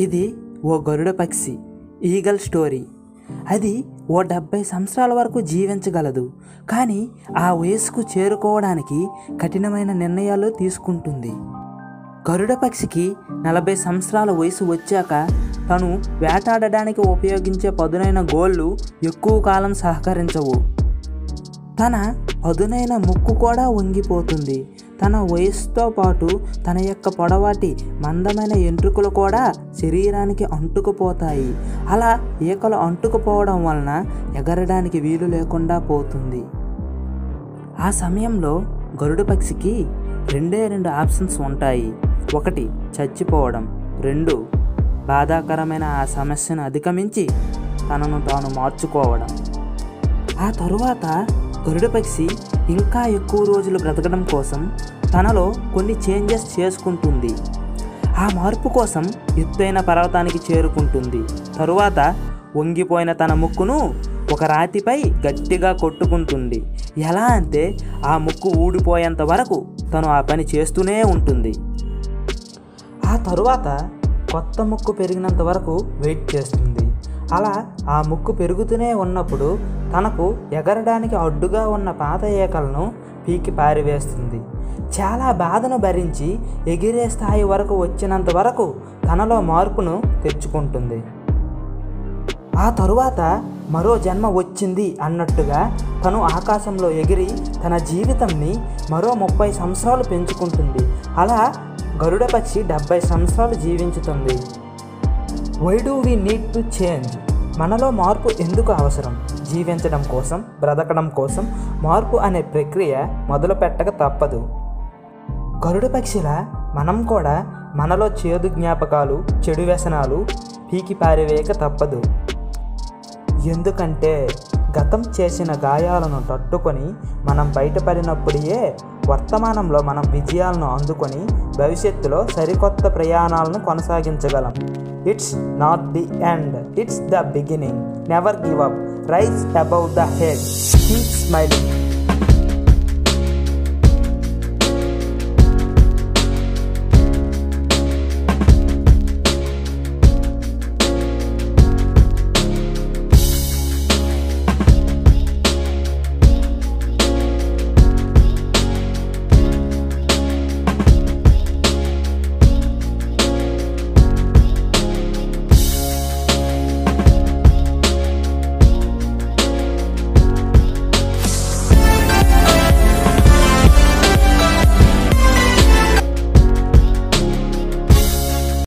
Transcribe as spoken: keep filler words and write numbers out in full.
ఇది ఓ గరుడ పక్షి eagle story. అది ఓ డెబ్బై సంవత్సరాల వరకు జీవించగలదు, కానీ ఆ వయసుకు చేరుకోవడానికి కఠినమైన నిర్ణయాలు తీసుకుంటుంది. గరుడ పక్షికి నలభై సంవత్సరాల వయసు వచ్చాక తను వేటాడడానికి ఉపయోగించే పదునైన గోళ్ళు ఎక్కువ కాలం సహకరించవు. తన పదునైన ముక్కు కూడా వంగిపోతుంది. తన వయసుతో పాటు తన యొక్క పొడవాటి మందమైన ఎంట్రుకలు కూడా శరీరానికి అంటుకుపోతాయి. అలా ఈకలు అంటుకుపోవడం వలన ఎగరడానికి వీలు లేకుండా పోతుంది. ఆ సమయంలో గరుడ పక్షికి రెండే రెండు ఆప్షన్స్ ఉంటాయి. ఒకటి చచ్చిపోవడం, రెండు బాధాకరమైన ఆ సమస్యను అధిగమించి తనను తాను మార్చుకోవడం. ఆ తరువాత గరుడ పక్షి ఇంకా ఎక్కువ రోజులు బ్రతకడం కోసం తనలో కొన్ని చేంజెస్ చేసుకుంటుంది. ఆ మార్పు కోసం ఎత్తైన పర్వతానికి చేరుకుంటుంది. తరువాత వంగిపోయిన తన ముక్కును ఒక రాతిపై గట్టిగా కొట్టుకుంటుంది. ఎలా అంటే ఆ ముక్కు ఊడిపోయేంత వరకు తను ఆ పని చేస్తూనే ఉంటుంది. ఆ తరువాత కొత్త ముక్కు పెరిగినంత వరకు వెయిట్ చేస్తుంది. అలా ఆ ముక్కు పెరుగుతూనే ఉన్నప్పుడు తనకు ఎగరడానికి అడ్డుగా ఉన్న పాత ఈకలను పీకి పారివేస్తుంది. చాలా బాధను భరించి ఎగిరే స్థాయి వరకు వచ్చినంత వరకు తనలో మార్పును తెచ్చుకుంటుంది. ఆ తరువాత మరో జన్మ వచ్చింది అన్నట్టుగా తను ఆకాశంలో ఎగిరి తన జీవితాన్ని మరో ముప్పై సంవత్సరాలు పెంచుకుంటుంది. అలా గరుడ పక్షి డెబ్బై సంవత్సరాలు జీవించుతుంది. Why do we need to change? మనలో మార్పు ఎందుకు అవసరం? జీవించడం కోసం, బ్రతకడం కోసం మార్పు అనే ప్రక్రియ మొదలు పెట్టక తప్పదు. గరుడ పక్షిలా మనం కూడా మనలో చేదు జ్ఞాపకాలు, చెడు వ్యసనాలు పీకి పారివేయక తప్పదు. ఎందుకంటే గతం చేసిన గాయాలను తట్టుకొని మనం బయటపడినప్పుడే వర్తమానంలో మనం విజయాలను అందుకొని భవిష్యత్తులో సరికొత్త ప్రయాణాలను కొనసాగించగలం. It's not the end, it's the beginning. Never give up, rise above the head, keep smiling.